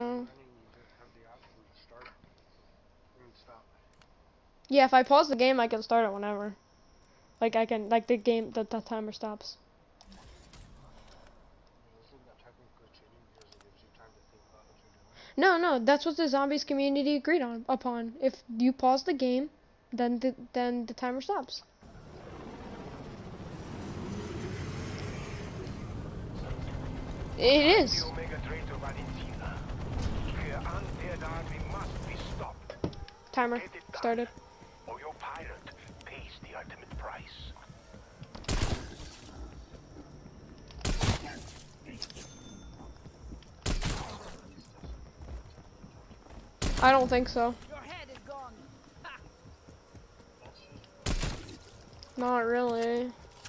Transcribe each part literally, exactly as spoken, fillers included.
Yeah, if I pause the game, I can start it whenever. Like I can, like the game, the, the timer stops. No, no, that's what the zombies community agreed on upon. If you pause the game, then the then the timer stops. It is. Timer started. Or your pirate pays the ultimate price. I don't think so. Your head is gone. Not really.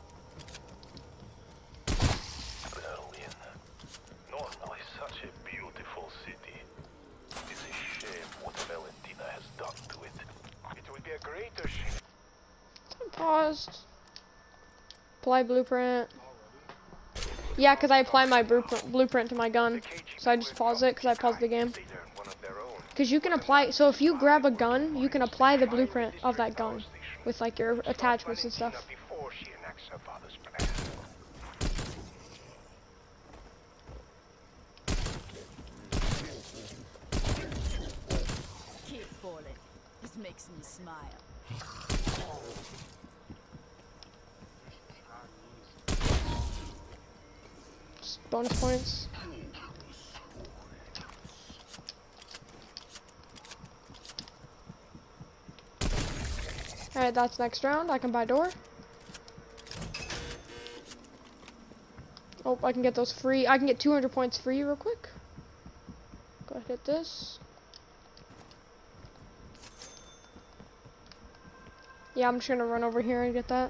Berlin. Normally such a beautiful city. It's a shame what Valentina has done to it. It would be a greater shame. Paused. Apply blueprint. Yeah, because I apply my blueprint, blueprint to my gun. So I just pause it because I paused the game. Because you can apply, so if you grab a gun, you can apply the blueprint of that gun with like your attachments and stuff. Keep falling. This makes me smile. Just bonus points. Alright, that's next round. I can buy door. Oh, I can get those free. I can get two hundred points free real quick. Go ahead, hit this. Yeah, I'm just gonna run over here and get that.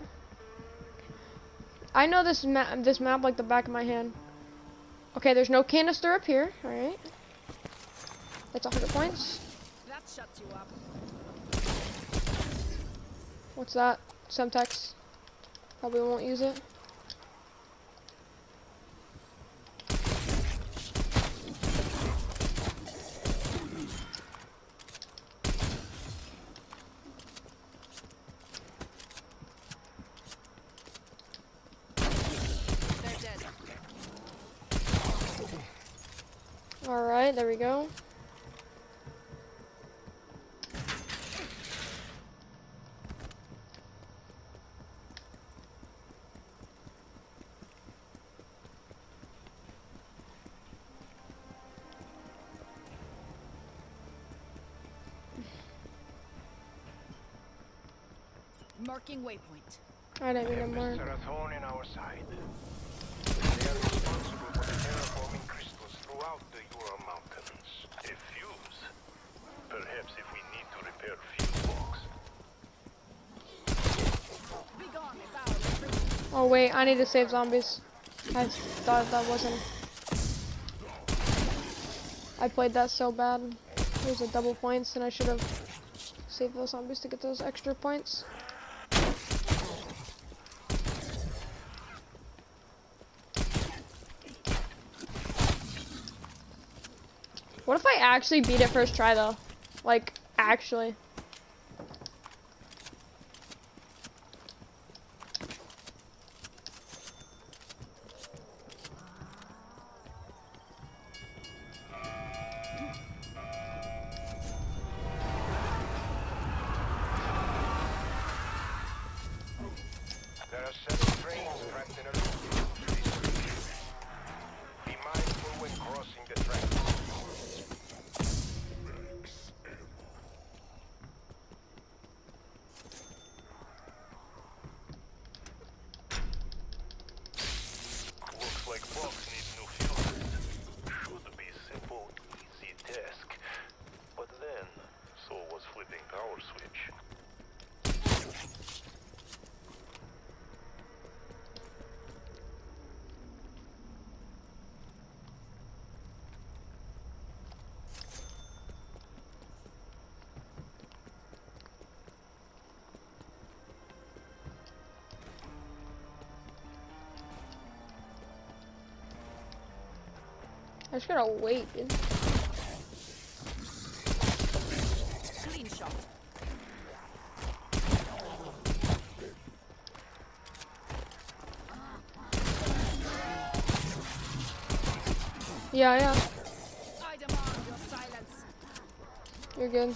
I know this map, this map like the back of my hand. Okay, there's no canister up here. All right, that's one hundred points. That shuts you up. What's that? Semtex. Probably won't use it. They're dead. All right, there we go. Marking waypoint. I didn't mean to mark. Are a thorn in our side. They are responsible for the terraforming crystals throughout the Ural Mountains. A fuse. Perhaps if we need to repair fuse box. Be gone, foul. Oh wait, I need to save zombies. I thought that wasn't. I played that so bad. There's a double points, and I should have saved those zombies to get those extra points. What if I actually beat it first try though? Like, actually. There are seven trains trapped in a loop. Be mindful when crossing the tracks. Looks like box needs new fuses. Should be simple, easy task. But then, so was flipping power switch. I just gotta wait, dude. Yeah, yeah. I demand your silence. You're good.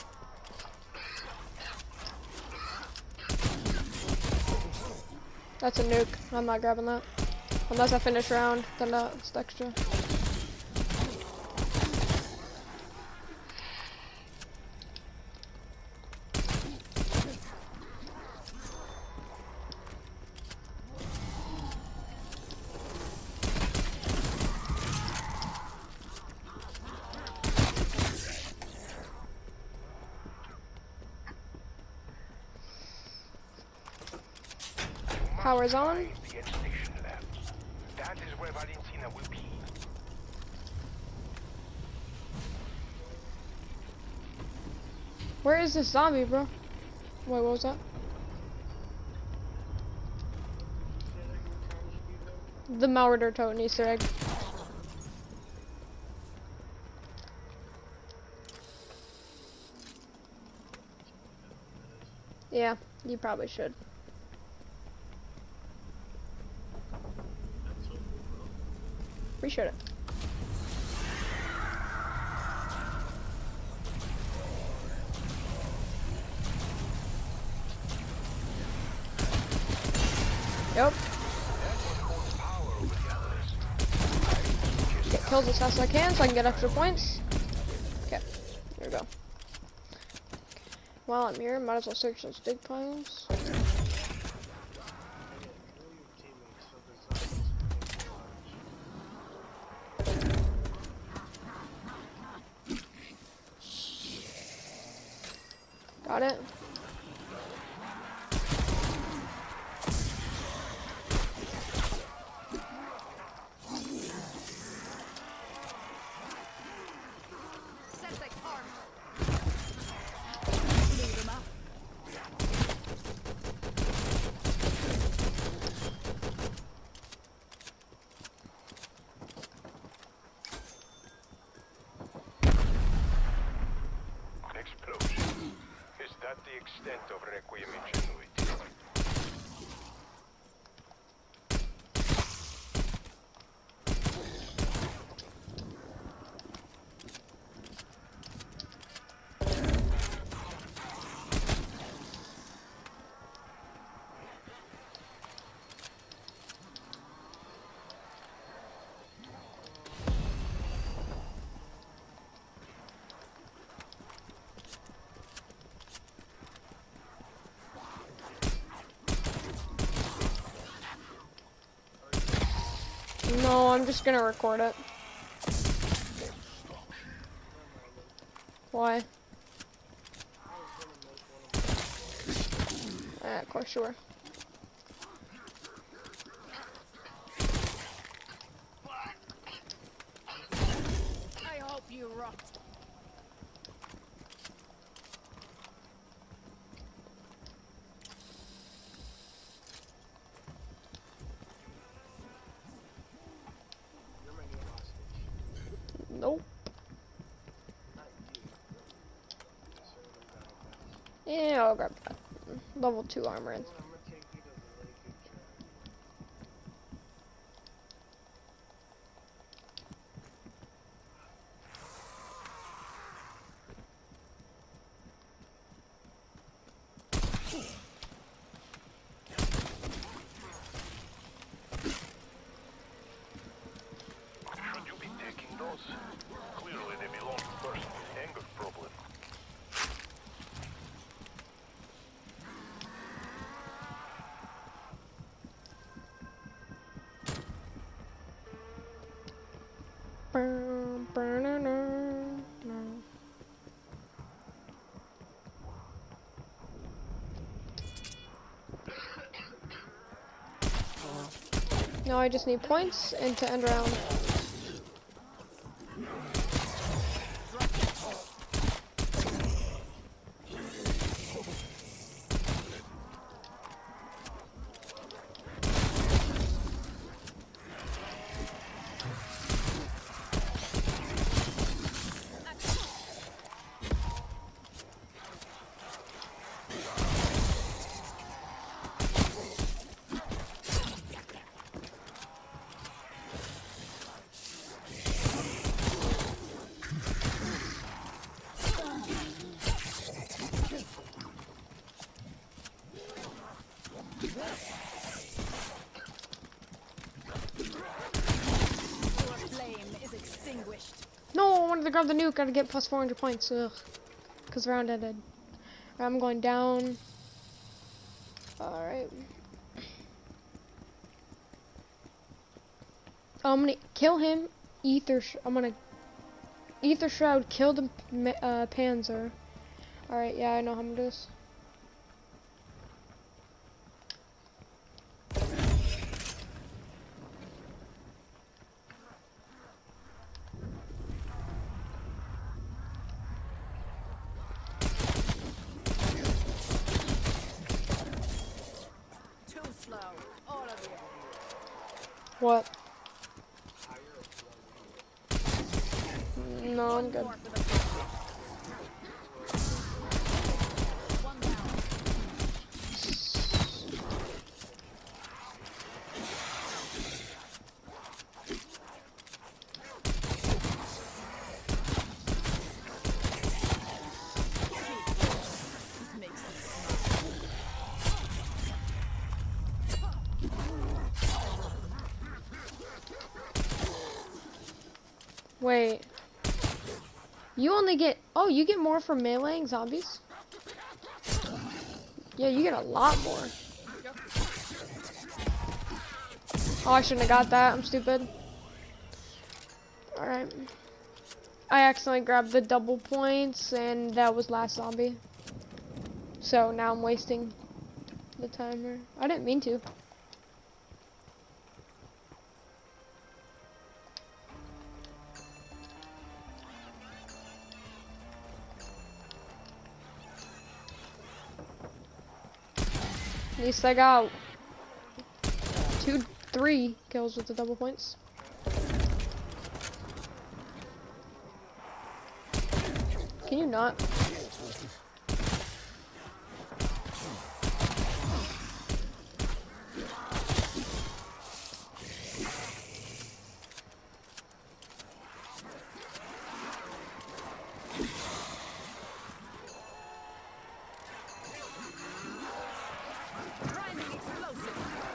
That's a nuke. I'm not grabbing that. Unless I finish round, then that's extra. Power's on. The gas station labs. That is where Valentina will be. Where is this zombie, bro? Wait, what was that? The Mauerder Toten Easter egg. Yeah, you probably should. Appreciate it. Yep. Get kills as fast as I can so I can get extra points. Okay, there we go. While I'm here, might as well search those dig piles. Got it. Set the car. Lead them up. Explosion. Is that the extent of Requiem ingenuity? No, I'm just gonna record it. Why? Ah, of course you were. I hope you rot. Nope. Yeah, I'll grab that. Level two armor in. Should you be taking those? Clearly they belong to a person with anger problem. Now I just need points and to end round. grab the nuke. Gotta get plus four hundred points. Ugh. Because the round ended. Right, I'm going down. Alright. I'm gonna kill him. Ether. Sh I'm gonna. Ether Shroud kill the uh, Panzer. Alright, yeah, I know how to do this. Too slow, all of you. What? No, I'm good. More for the front. One down. This makes me smile. Wait. You only get, oh, you get more from meleeing zombies? Yeah, you get a lot more. Oh, I shouldn't have got that. I'm stupid. Alright. I accidentally grabbed the double points, and that was last zombie. So now I'm wasting the timer. I didn't mean to. At least I got two, three kills with the double points. Can you not? Grinding explosive.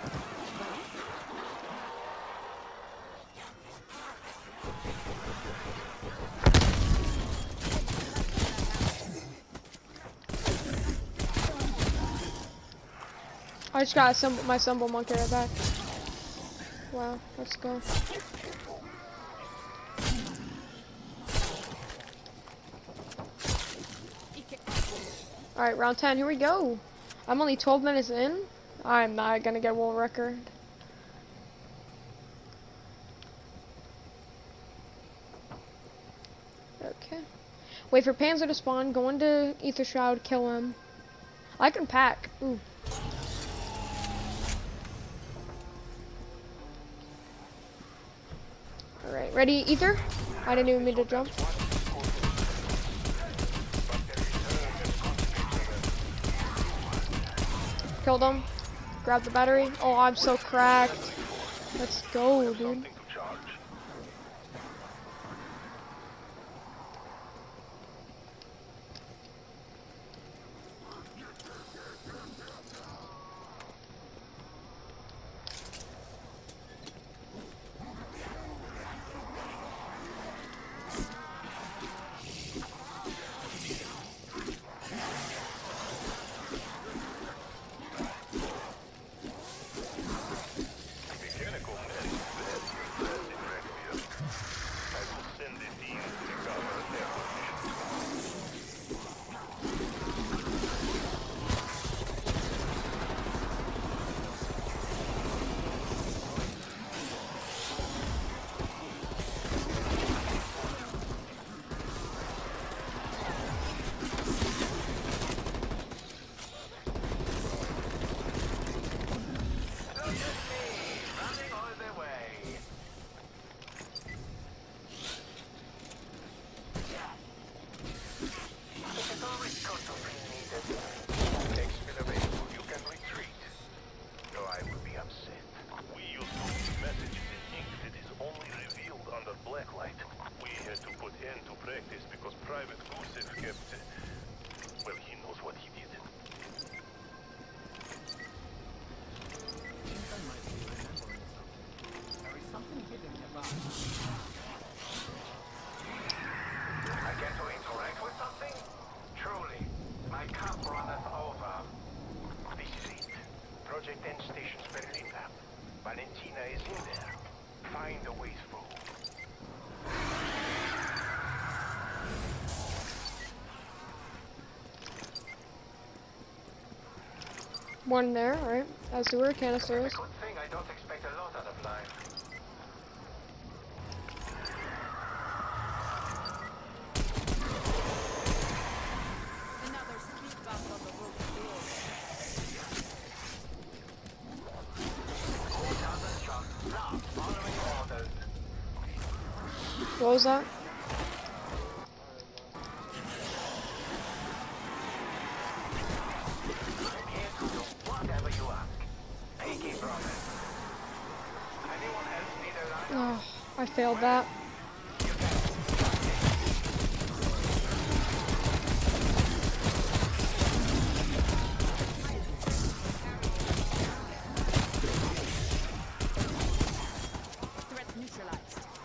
I just got a symbol, my symbol monkey right back. Wow, let's go. Alright, round ten, here we go. I'm only twelve minutes in. I'm not gonna get world record. Okay. Wait for Panzer to spawn, go into Ether Shroud, kill him. I can pack. Ooh. Alright, ready, Ether? I didn't even mean to jump. Killed him. Grab the battery. Oh, I'm so cracked. Let's go, dude. Something to charge. Mechanical men is very impressive, Requiem. I will send the team to recover their positions. Running all the way. Text will available. You can retreat. Though I would be upset. We used to read messages in ink that is only revealed under blacklight. We had to put end to practice because Private Gusev kept... Well, he knows what he did. Get to interact with something? Truly, my cup runneth over. This is it. Project N Station's Berlin lab. Valentina is in there. Find a way through. One there, right? As there were canisters. Good thing I don't expect a lot out of life. Another speed bump on the roof door. Who doesn't just love following orders? What was that? I'm here to do whatever you ask. Pinky promise. Anyone else need a line? Oh, I failed that. Threat neutralized.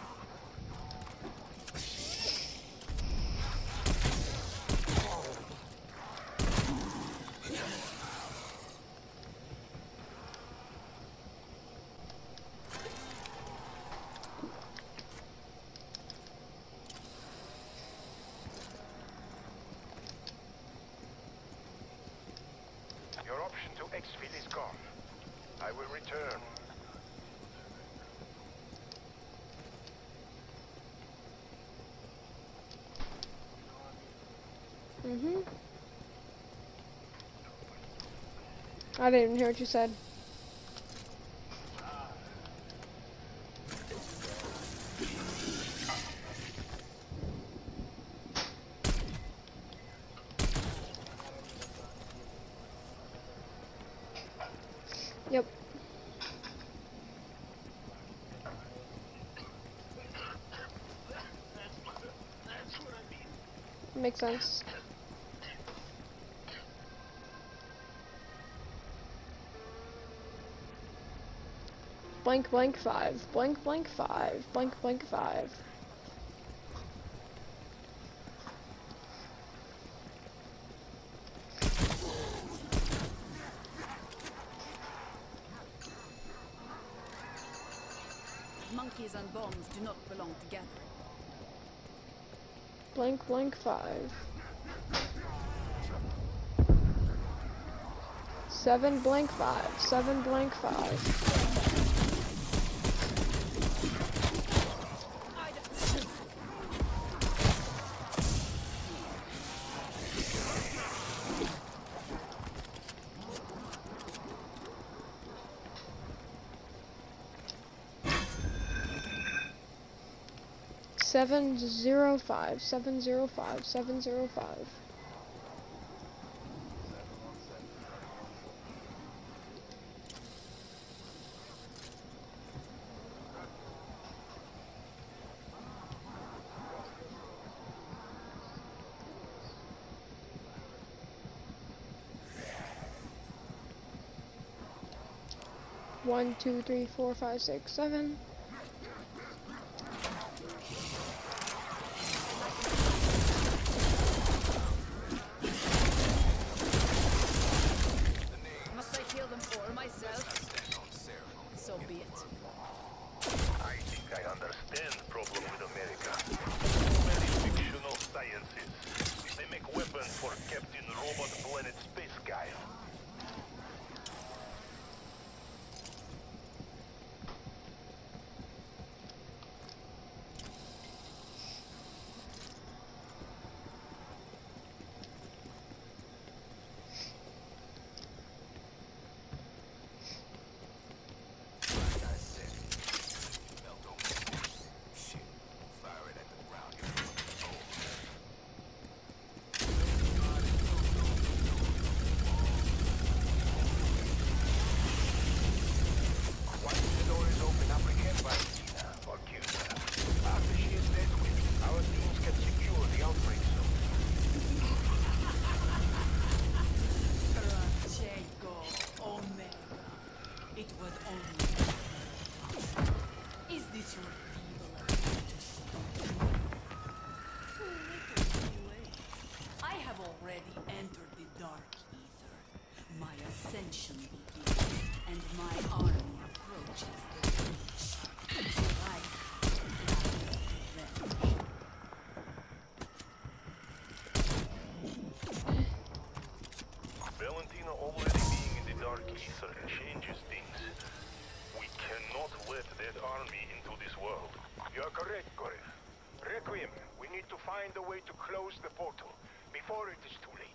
Your option to exfil is gone. I will return. Mm-hmm. I didn't even hear what you said. Yep. Makes sense. Blank blank five. Blank blank five. Blank blank five. Monkeys and bombs do not belong together. Blank blank five. Seven blank five. Seven blank five. Seven zero five. Seven zero five. Seven zero five. One, two, three, four, five, six, seven. Must I kill them all myself? So be it. I think I understand the problem with America. Too many fictional sciences. They make weapons for Captain Robot Planet Space Guy. ascension begins, and my army approaches the breach. Life revenge. Valentina already being in the Dark Ether changes things. We cannot let that army into this world. You're correct, Gorif. Requiem, we need to find a way to close the portal before it is too late.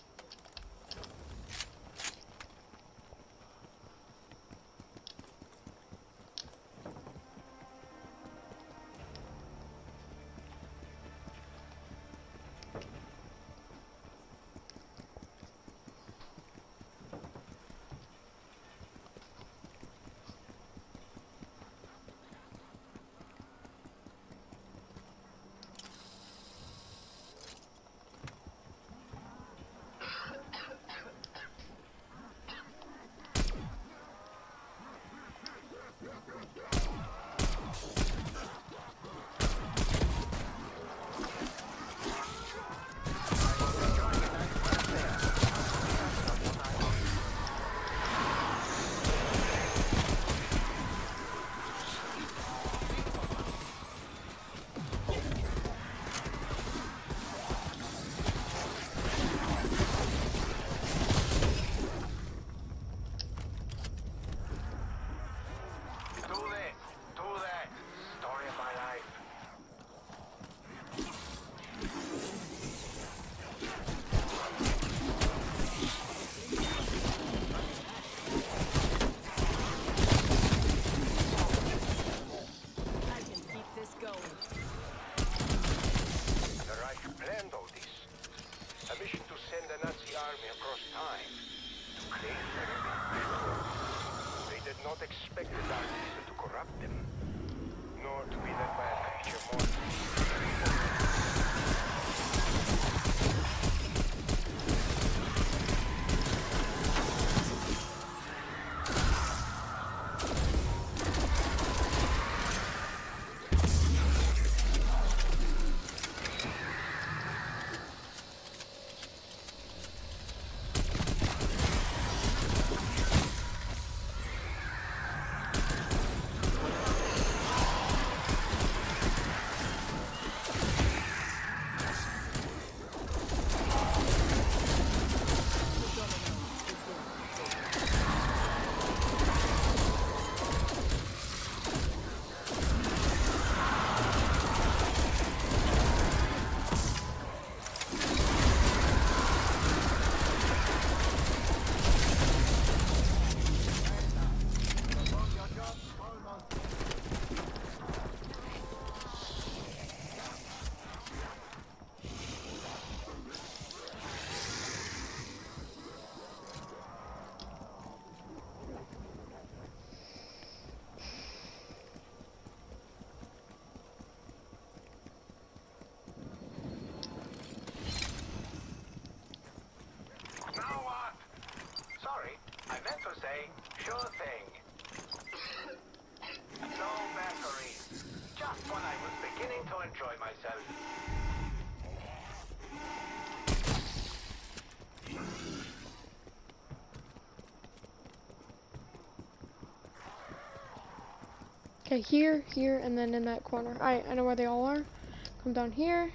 Okay, here, here, and then in that corner. Alright, I know where they all are. Come down here.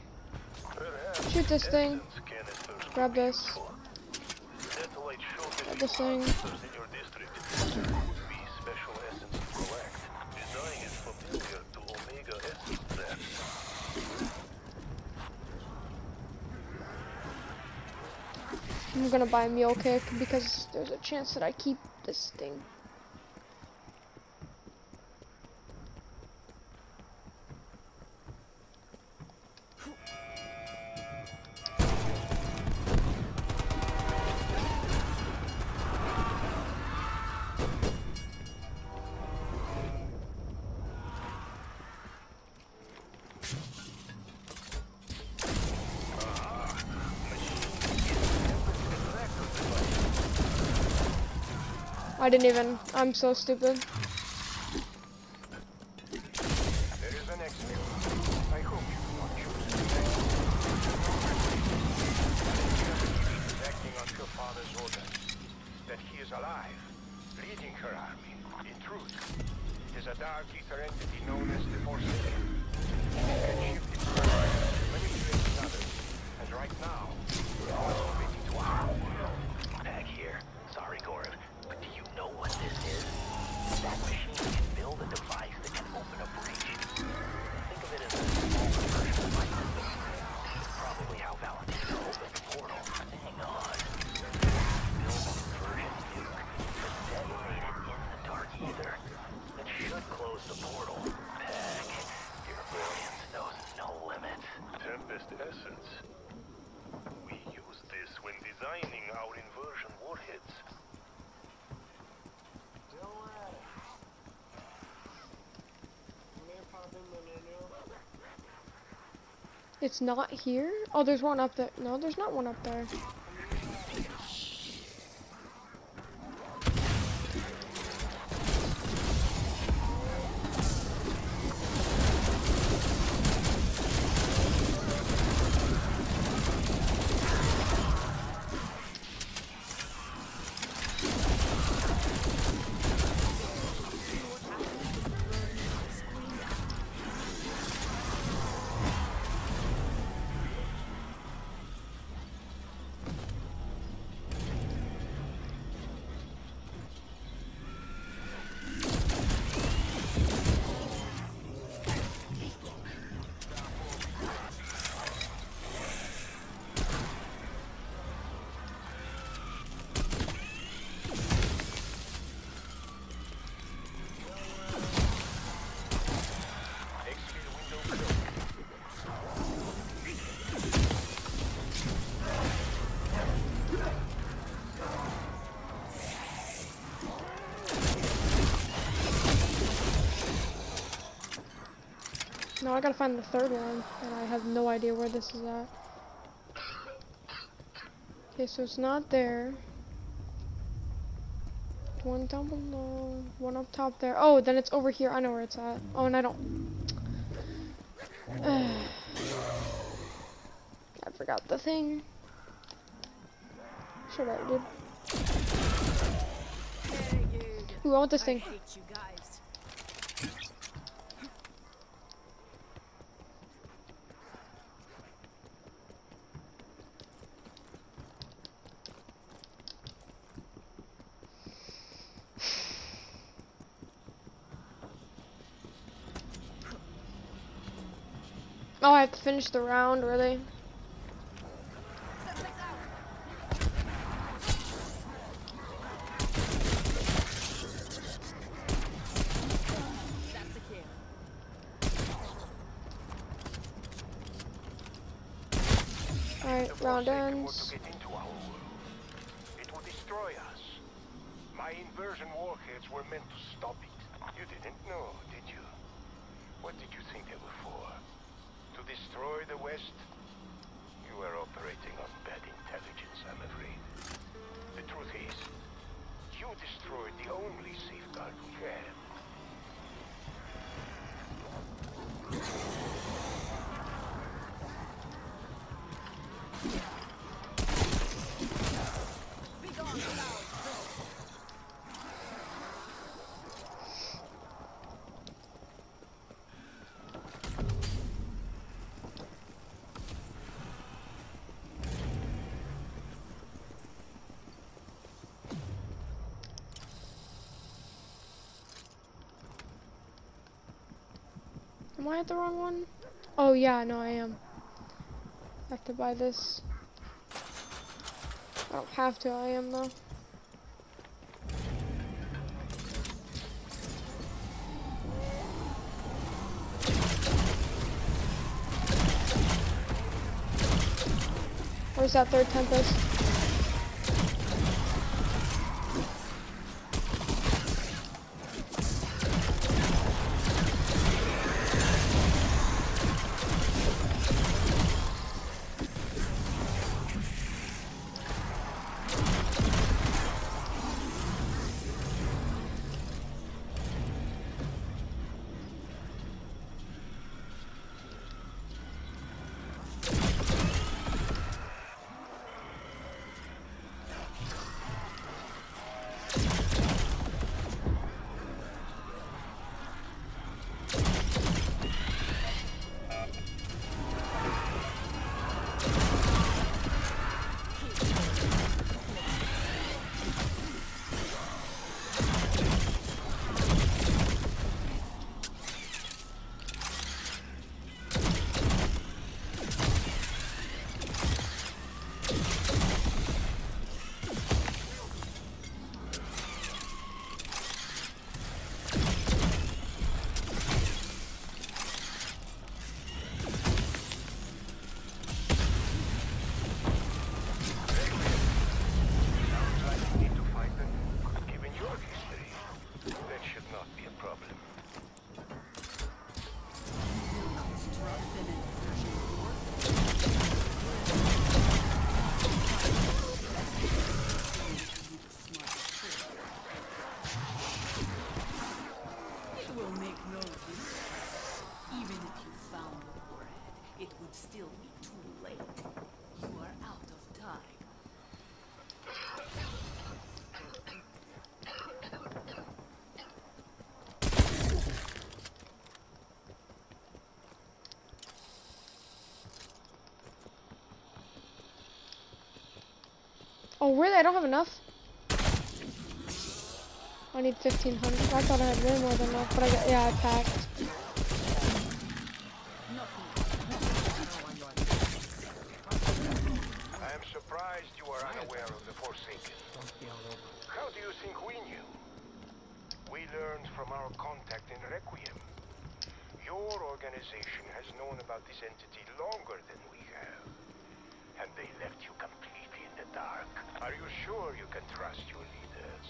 Shoot this thing. Grab this. Grab this thing. I'm gonna buy a mule kick because there's a chance that I keep this thing. I didn't even, I'm so stupid. There is an exit. I hope you do not choose the next. Acting on your father's orders. That he is alive. now. Masturbating to our world. Back here. Sorry, Goran, but do you know what this is? That machine can build a device that can open a breach. Think of it as a small version of my system. It's probably how Valentina opened the portal. Hang on. Build a version nuke, but detonate it in the dark ether. That should close the portal. Peg, your brilliance knows no limits. Tempest Essence. We use this when designing our inversion warheads. It's not here? Oh, there's one up there. No, there's not one up there. Now I gotta find the third one, and I have no idea where this is at. Okay, so it's not there. One down below, one up top there. Oh, then it's over here. I know where it's at. Oh, and I don't. I forgot the thing. Sure I did. Ooh, I want this thing. Oh, I have to finish the round, really? Alright, round ends. It will destroy us. My inversion warheads were meant to stop it. You didn't know, did you? What did you think they were for? To destroy the West? You are operating on bad intelligence, I'm afraid. The truth is, you destroyed the only safeguard we have. Am I at the wrong one? Oh yeah, no I am. I have to buy this. I don't have to, I am though. Where's that third Tempest? Oh, really? I don't have enough? I need fifteen hundred. I thought I had way more than enough, but I got, yeah, I packed. I am surprised you are unaware of the Forsaken. How do you think we knew? We learned from our contact in Requiem. Your organization has known about this entity longer than we have. And they left you completely in the dark. Are you sure you can trust your leaders?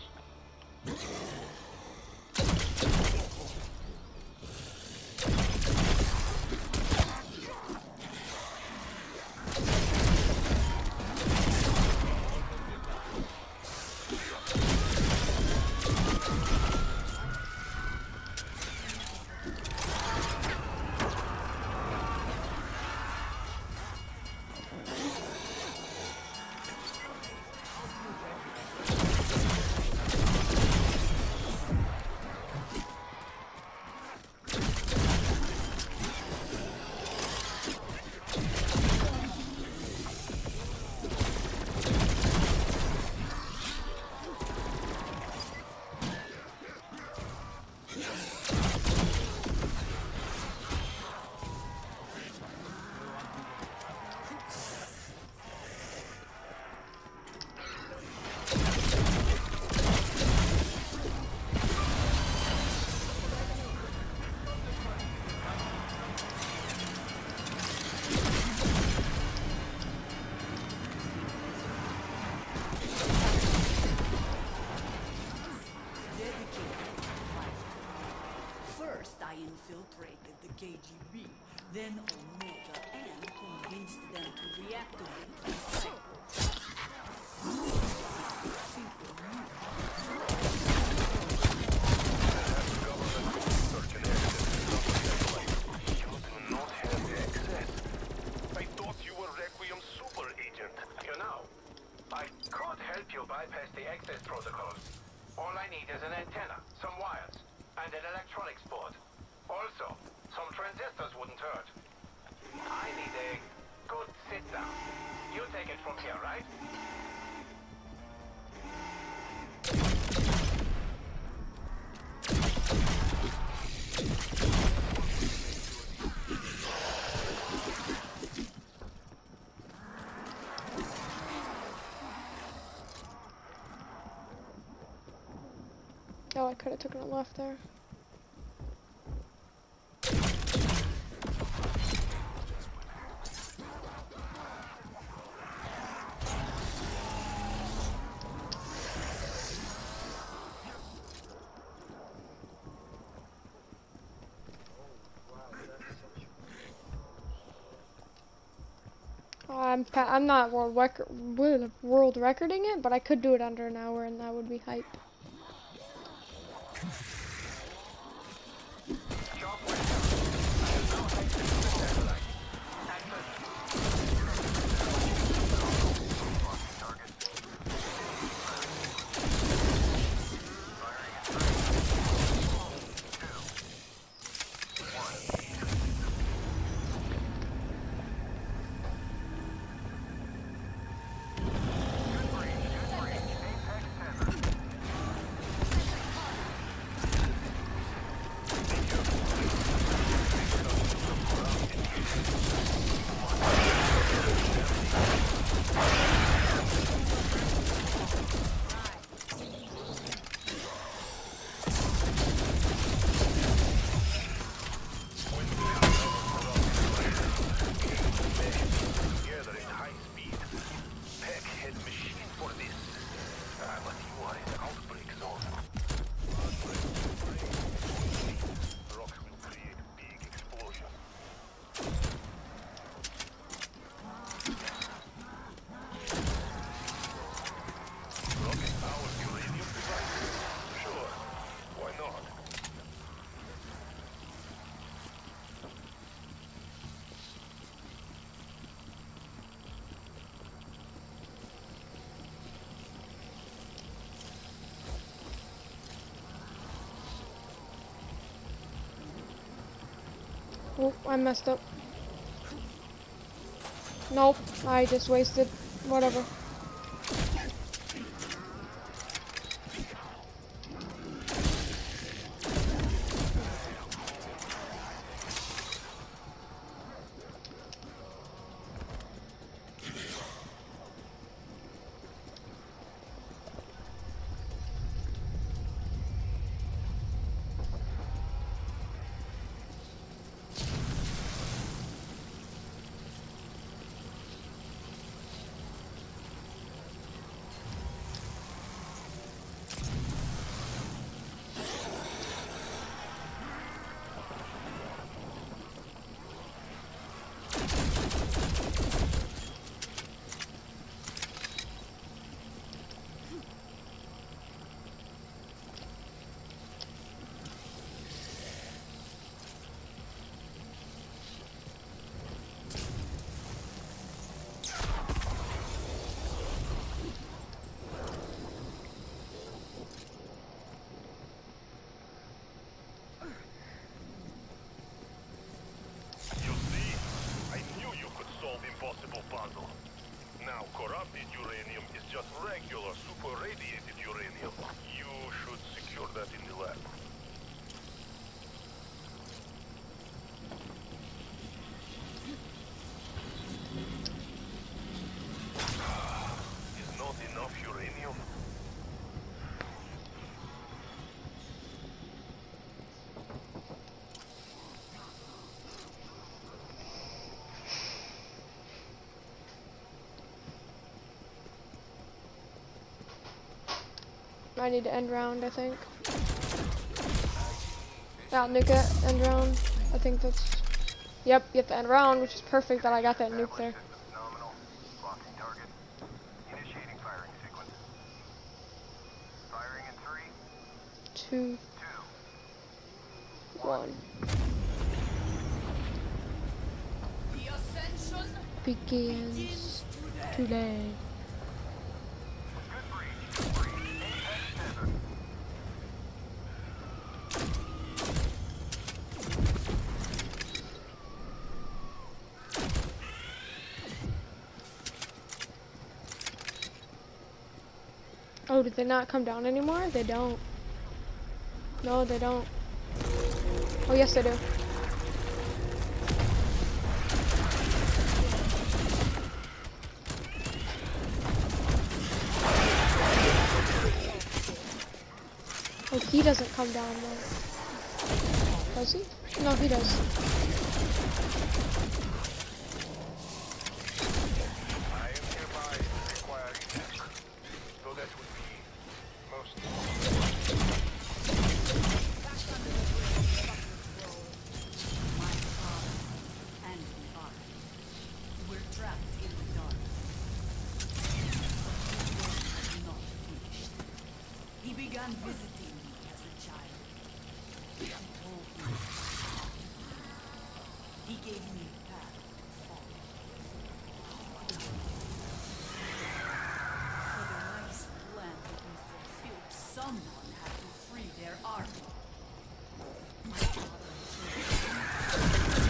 First, I infiltrated the K G B, then Omega, and convinced them to reactivate the cycle. Simple move. You do not have access. I thought you were Requiem super agent. You know, I could help you bypass the access protocols. All I need is an antenna, some wires, and an electronics board. Also, some transistors wouldn't hurt. I need a good sit-down. You take it from here, right? Oh, I could have taken a left there. I'm pa I'm not world record world recording it, but I could do it under an hour, and that would be hype. Oh, I messed up. Nope, I just wasted whatever. This uranium is just regular super radiated uranium. You should secure that in the lab. Is not enough uranium? I need to end round, I think. Yeah, nuke it, end round. I think that's... Yep, get the end round, which is perfect that I got that nuke there. Nominal. Locking target. Initiating firing sequence. Firing in three, Two, two. one. The ascension Begins today. Good breach. Good breach. Apex seven. Oh, did they not come down anymore? They don't. No, they don't. Oh, yes, they do. Oh, he doesn't come down though. Does he? No, he does. I am hereby requiring action. Though that would be most. my father and I. We're trapped in the dark. His work is not finished. He began visiting me as a child. He told me how to be. He gave me a path to follow. For the nice plan to be fulfilled, someone had to free their army. My father chose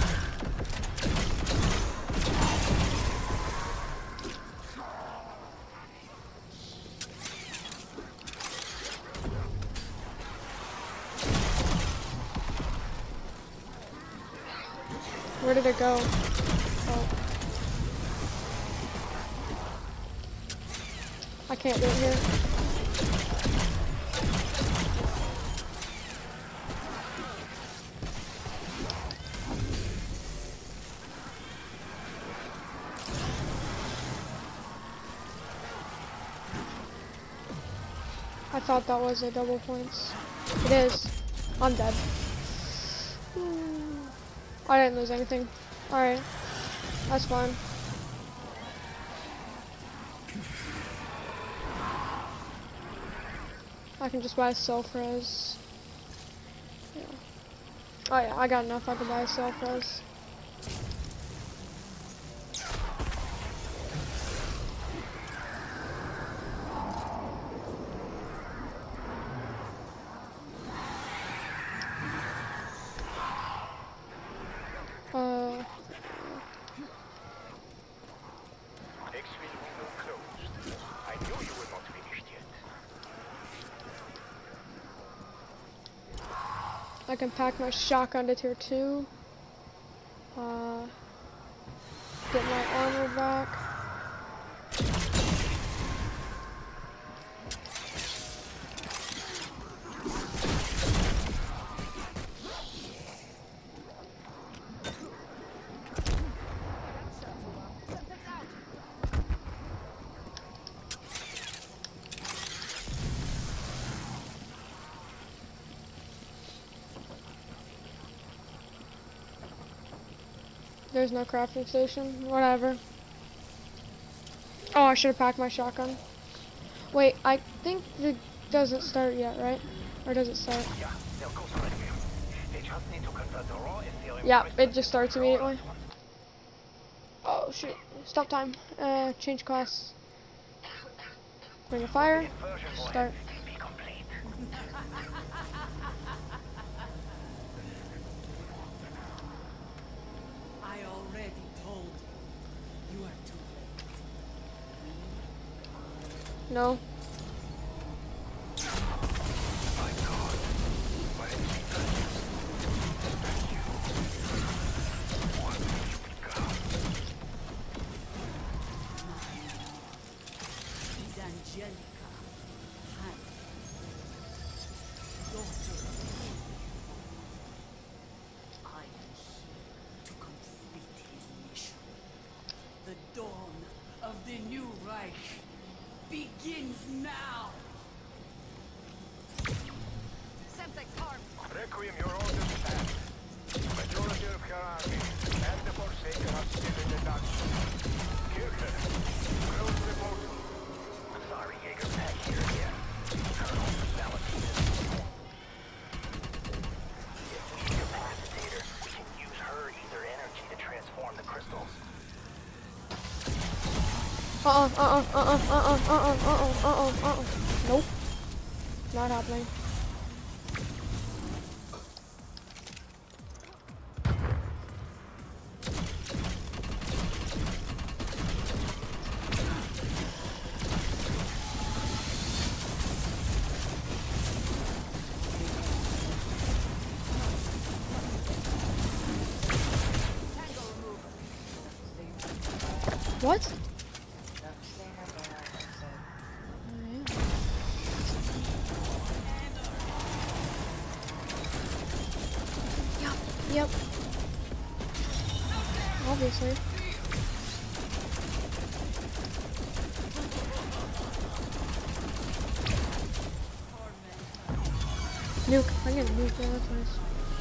Where did it go? Oh. I can't do it here. I thought that was a double points. It is. I'm dead. I didn't lose anything. Alright. That's fine. I can just buy a self-res. Yeah. Oh yeah, I got enough. I can buy a self-res. Uh, Exfil window closed. I knew you were not finished yet. I can pack my shotgun to tier two. Uh, get my armor back. There's no crafting station. Whatever. Oh, I should have packed my shotgun. Wait, I think it doesn't start yet, right? Or does it start? Yeah, they'll go somewhere. They just need to convert the raw ethereum. Yeah, crystal it just starts into raw immediately. plasma. Oh shit. Stop time. Uh, change class. Bring a fire. Inversion will Start. be complete. I already told you. You are too late. No. Is Angelica, hand, daughter of I am here to complete his mission. The dawn of the new Reich begins now. Semtex armed. Requiem, your orders stand. Majority of her army and the Forsaken are still in the Dutch. Kircher, close the portal. Sorry, Jaeger back here again. Colonel, Valentina. If we incapacitate her, we can use her ether energy to transform the crystals. Uh-uh, uh-uh, uh-uh, uh-uh, uh-uh, uh-uh, uh-uh, uh-uh. Nope. Not happening. What? Yep, yep. Obviously. Nuke. I get a nuke. Yeah, that's nice.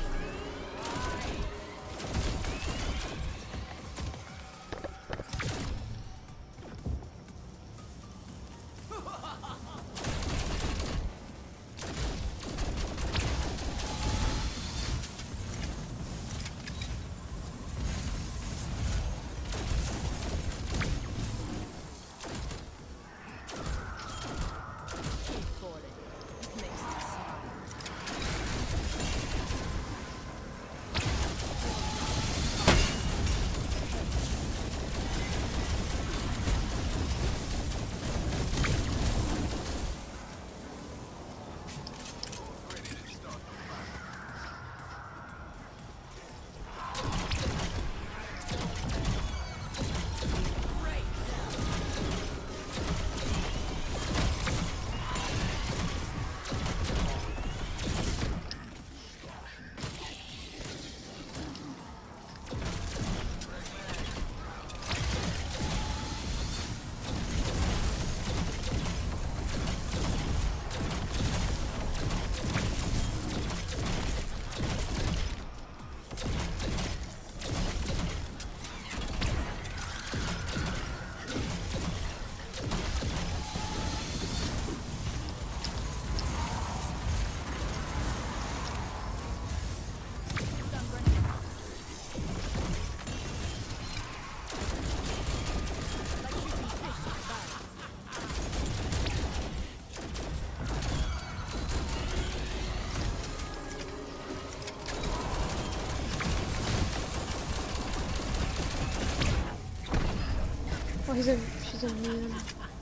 Oh, he's a, she's immune.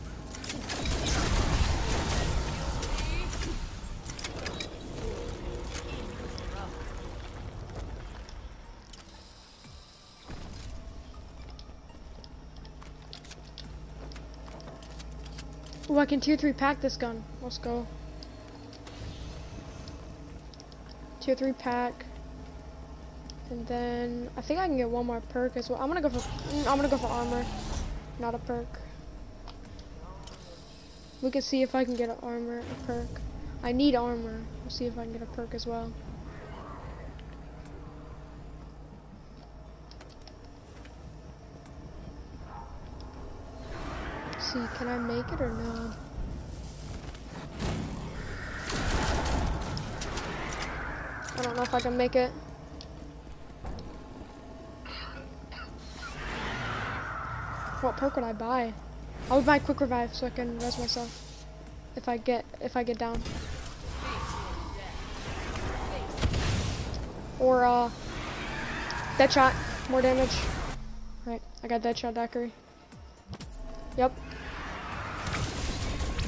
Oh, I can tier three pack this gun. Let's go. Tier three pack. And then I think I can get one more perk as well. I'm gonna go for I'm gonna go for armor, not a perk. We can see if I can get an armor, a perk. I need armor. We'll see if I can get a perk as well. Let's see, can I make it or no? I don't know if I can make it. What perk would I buy? I would buy quick revive so I can res myself if I get if I get down. Or uh dead shot, more damage. Right, I got dead shot daiquiri. Yep.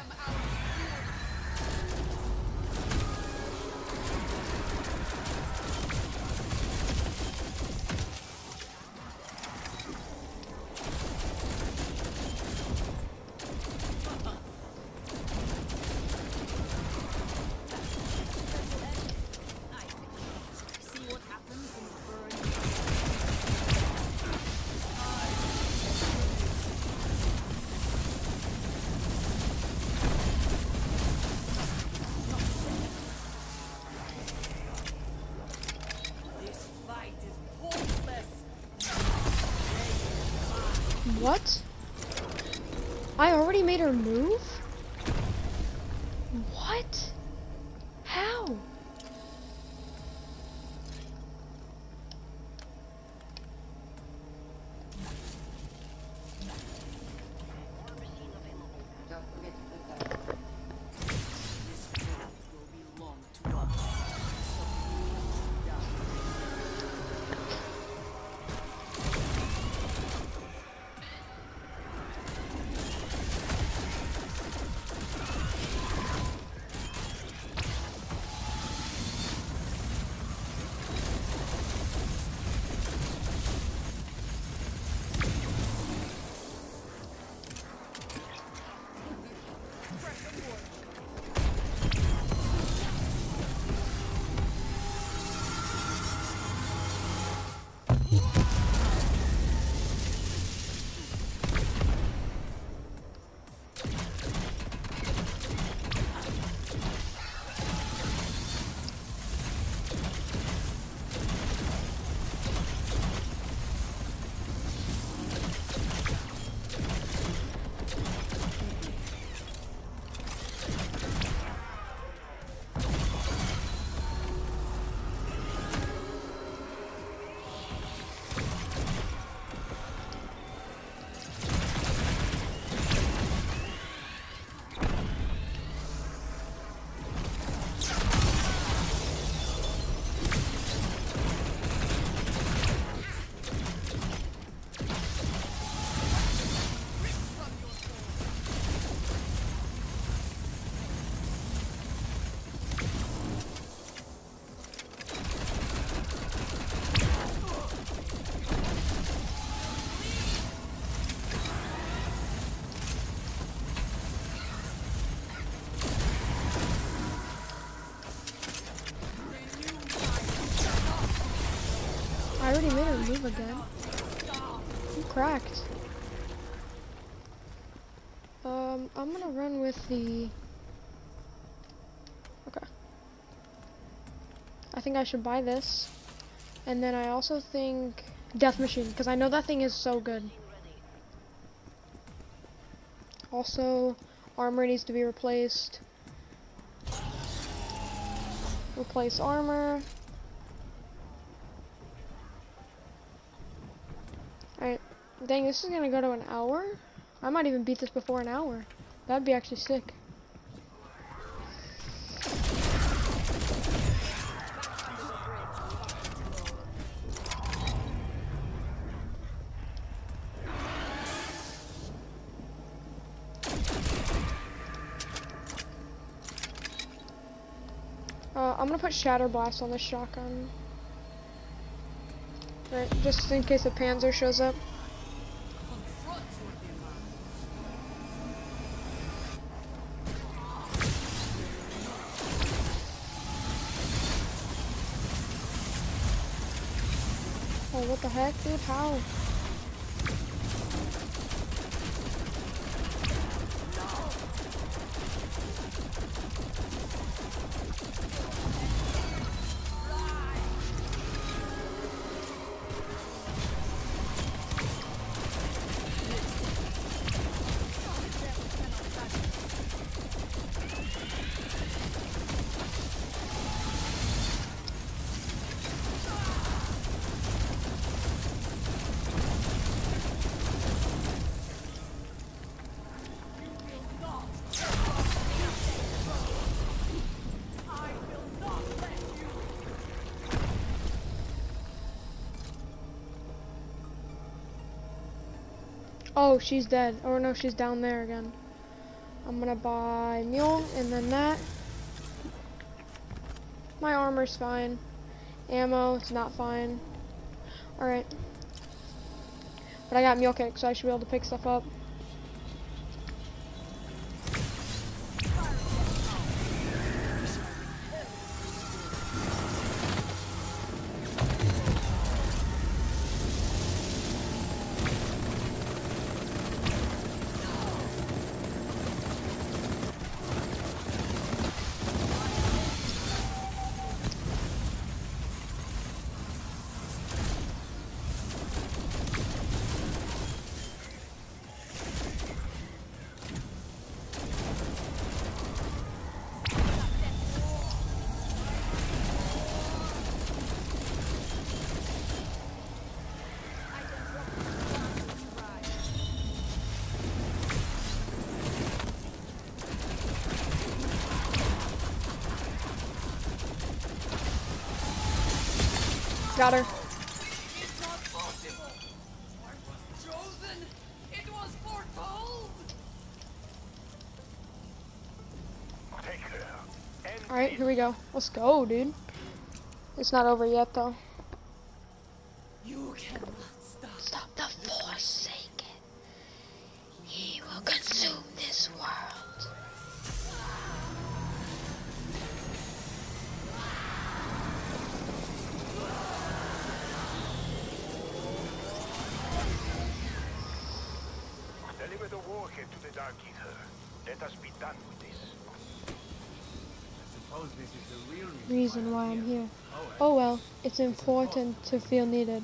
What? I already made her move? What? How? I already made her move again. I'm cracked. Um, I'm gonna run with the... Okay. I think I should buy this. And then I also think Death Machine, because I know that thing is so good. Also, armor needs to be replaced. Replace armor. Alright, dang, this is gonna go to an hour? I might even beat this before an hour. That'd be actually sick. Uh, I'm gonna put Shatter Blast on this shotgun. Right, just in case a Panzer shows up. Oh, what the heck, dude? How? Oh, she's dead. Or no, she's down there again. I'm gonna buy mule and then that. My armor's fine. Ammo, it's not fine. Alright. But I got mule kick, so I should be able to pick stuff up. Got her. It's not possible. I was chosen. It was foretold. Take her. End Alright, here we go. Let's go, dude. It's not over yet, though. You cannot stop. Stop the Forsaken. He will consume this world. Deliver the warhead to the Dark Eater. Let us be done with this. Suppose this is the real reason. Reason why I'm here. Oh well, it's important to feel needed.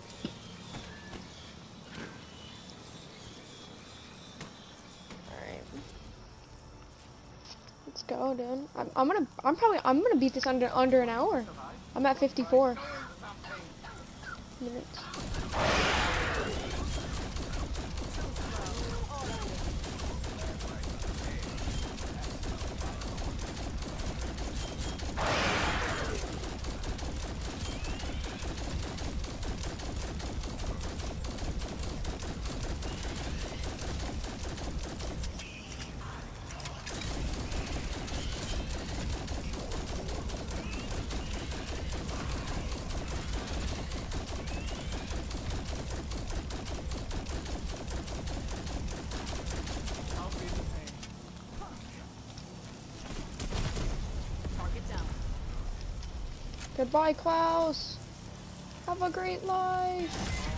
Alright. Let's go, dude. I'm, I'm gonna, I'm probably, I'm gonna beat this under under an hour. I'm at fifty-four minutes. Target down. Goodbye, Klaus. Have a great life.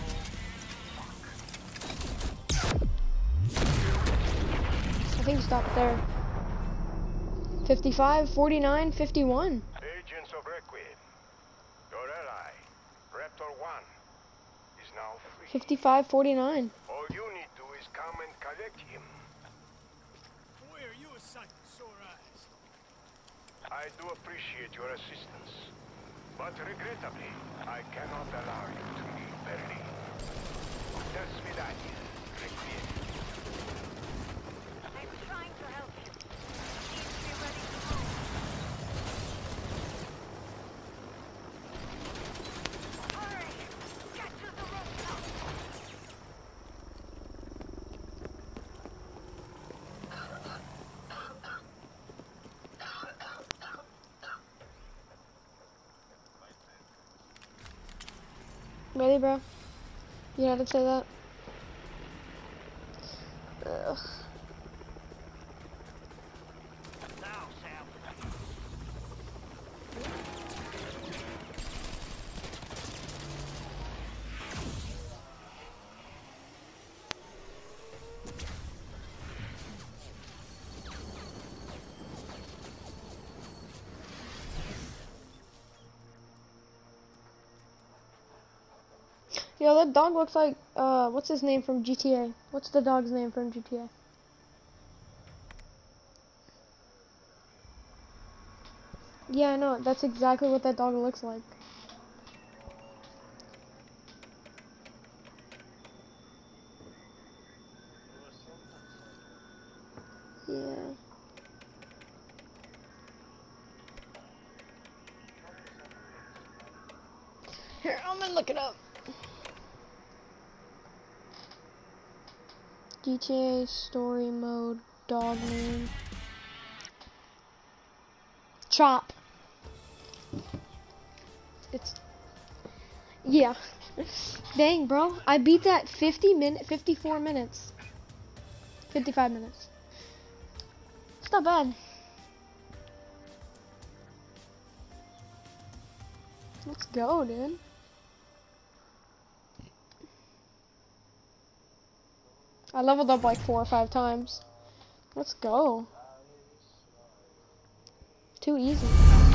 I think stop there. fifty-five, forty-nine, fifty-one. Agents of Requiem. Your ally, Raptor one, is now free. fifty-five, forty-nine. All you need to do is come and collect him. Boy, are you a sight for sore eyes. I do appreciate your assistance, but regrettably, I cannot allow you to leave Berlin. До свидания, Requiem. I'm trying to help you. Seems to be ready to move. Hurry! Get to the rooftop! Really, bro? You had to say that? Ugh. Now, Sam. Yo, that dog looks like, uh, what's his name from G T A? What's the dog's name from G T A? Yeah, I know. That's exactly what that dog looks like. Yeah. Here, I'm gonna look it up. G T A story mode. dog name? Chop. It's yeah. Dang, bro, I beat that fifty minute, fifty-four minutes, fifty-five minutes. It's not bad. Let's go, dude. I leveled up like four or five times. Let's go. Too easy.